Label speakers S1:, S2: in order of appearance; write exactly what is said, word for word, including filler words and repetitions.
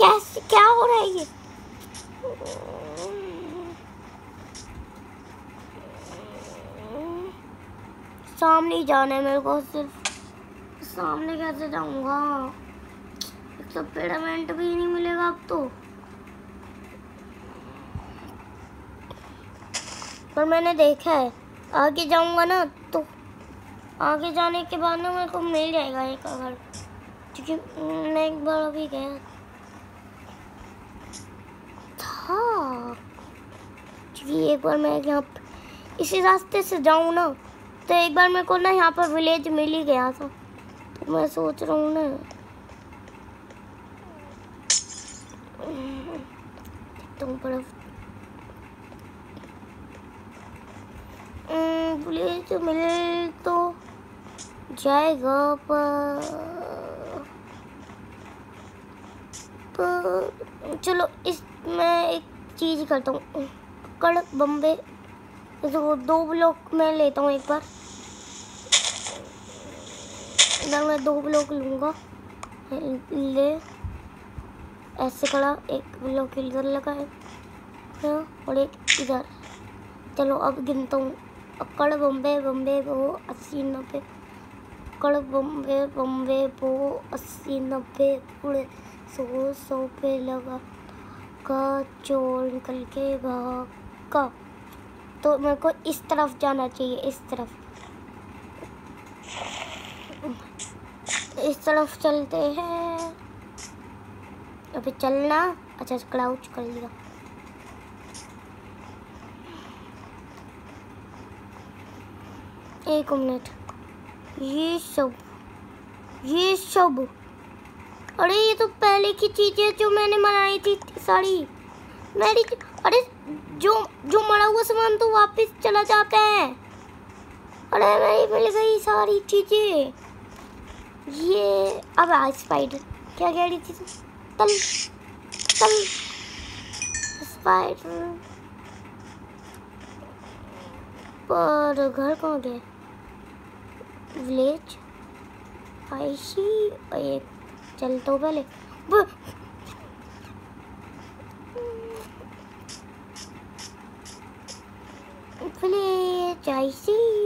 S1: कैसे क्या हो रहा है ये? सामने ही जाना है मेरे को, सिर्फ सामने कैसे जाऊंगा? एक तो पेमेंट भी नहीं मिलेगा अब तो। पर मैंने देखा है आगे जाऊंगा ना तो आगे जाने के बाद ना मेरे को मिल जाएगा एक घर, क्योंकि मैं एक बार अभी गया था। क्योंकि एक बार मैं यहाँ इसी रास्ते से जाऊँ ना तो एक बार मेरे को ना यहाँ पर विलेज मिल ही गया था। तो मैं सोच रहा हूँ ना तुम बर्फ विलेज मिल तो जाएगा, पर पर चलो इस मैं एक चीज़ करता हूँ, कड़ बम्बे तो दो ब्लॉक मैं लेता हूँ एक बार। इधर मैं दो ब्लॉक लूँगा, ले ऐसे खड़ा, एक ब्लॉक इधर लगाए और एक इधर। चलो अब गिनता हूँ, कड़ बम्बे बम्बे वो अस्सी नब्बे, कड़ बम्बे बम्बे वो अस्सी नब्बे पूरे सौ सौ पे लगा का चोर निकल के भागा। तो मेरे को इस तरफ जाना चाहिए, इस तरफ इस तरफ चलते हैं अभी चलना। अच्छा क्राउच कर लिया। एक मिनट, ये सब ये सब अरे ये तो पहले की चीजें जो मैंने बनाई थी सारी मेरी। अरे जो जो मरा हुआ सामान तो वापस चला जाता है। अरे मेरी मिल गई सारी चीजें। ये अब आज स्पाइडर क्या कह रही थी? तल तल स्पाइडर। पर घर कहाँ गए? विलेज आईसी एक चलता हूँ पहले। Village IC